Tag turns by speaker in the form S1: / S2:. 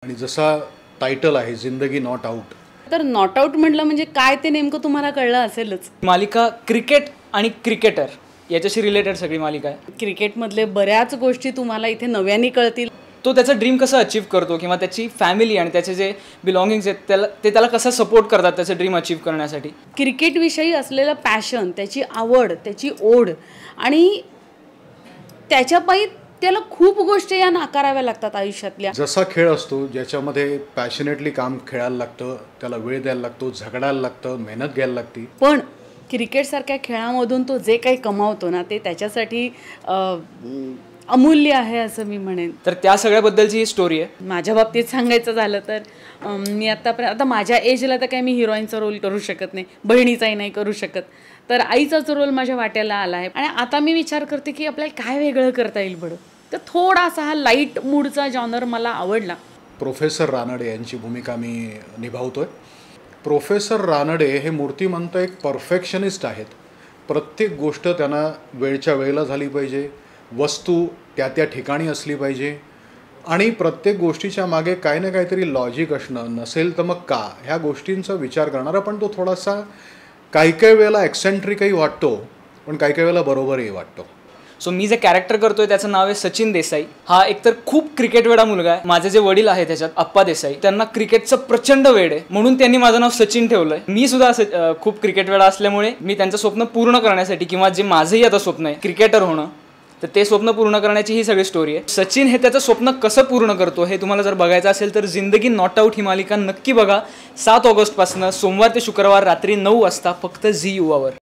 S1: आणि जसा टायटल आहे जिंदगी नॉट आउट,
S2: तर नॉट आउट म्हटलं म्हणजे काय ते नेमकं तुम्हाला कळलं असेलच.
S3: मालिका क्रिकेट आणि क्रिकेटर याच्याशी रिलेटेड सगळी मालिका आहे.
S2: क्रिकेटमधले बऱ्याच गोष्टी तुम्हाला इथे नव्याने कळतील.
S3: तो त्याचा ड्रीम कसं अचीव करतो किंवा त्याची फॅमिली आणि त्याचे जे बिलॉंगिंग्स आहेत त्याला कसं सपोर्ट करतात त्याचं ड्रीम अचीव करण्यासाठी.
S2: क्रिकेटविषयी असलेलं पॅशन, त्याची आवड, त्याची ओढ आणि त्याच्यापायी त्याला खूप गोष्टी या नाकाराव्या लागतात आयुष्यातल्या.
S1: जसा खेळ असतो ज्याच्यामध्ये पॅशनेटली काम खेळायला लागतं, त्याला वेळ द्यायला लागतो, झगडायला लागतं, मेहनत घ्यायला लागते.
S2: पण क्रिकेटसारख्या खेळामधून तो जे काही कमावतो ना ते त्याच्यासाठी अमूल्य आहे असं मी म्हणेन.
S3: तर त्या सगळ्याबद्दलची ही स्टोरी आहे.
S2: माझ्या बाबतीत सांगायचं झालं तर मी आता माझ्या एजला तर काय मी हिरोईनचा रोल करू शकत नाही, बहिणीचाही नाही करू शकत, तर आईचाच रोल माझ्या वाट्याला आला आहे. आणि आता मी विचार करते की आपल्याला काय वेगळं करता येईल बरं. तर थोडासा हा लाईट मूडचा जॉनर मला आवडला.
S1: प्रोफेसर रानडे यांची भूमिका मी निभावतोय. प्रोफेसर रानडे हे मूर्तिमंत एक परफेक्शनिस्ट आहेत. प्रत्येक गोष्ट त्यांना वेळच्या वेळेला झाली पाहिजे, वस्तू त्या त्या ठिकाणी असली पाहिजे आणि प्रत्येक गोष्टीच्या मागे काही ना काहीतरी लॉजिक असणं, नसेल तर मग का, ह्या गोष्टींचा विचार करणारा. पण तो थोडासा काही वेळेला एक्सेंट्रिकही वाटतो, पण काही वेळेला बरोबरही वाटतो.
S3: सो मी जे कॅरेक्टर करतोय त्याचं नाव आहे सचिन देसाई. हा एकतर खूप क्रिकेट वेडा मुलगा आहे. माझे जे वडील आहे त्याच्यात अप्पा देसाई, त्यांना क्रिकेटचं प्रचंड वेड आहे, म्हणून त्यांनी माझं नाव सचिन ठेवलंय. मी सुद्धा खूप क्रिकेट वेडा असल्यामुळे मी त्यांचं स्वप्न पूर्ण करण्यासाठी किंवा जे माझंही आता स्वप्न आहे क्रिकेटर होणं, तर ते स्वप्न पूर्ण करण्याची ही सगळी स्टोरी आहे. सचिन हे त्याचं स्वप्न कसं पूर्ण करतो हे तुम्हाला जर बघायचं असेल तर जिंदगी नॉट आउट ही मालिका नक्की बघा. 7 ऑगस्टपासून सोमवार ते शुक्रवार रात्री 9 वाजता फक्त झी युवावर.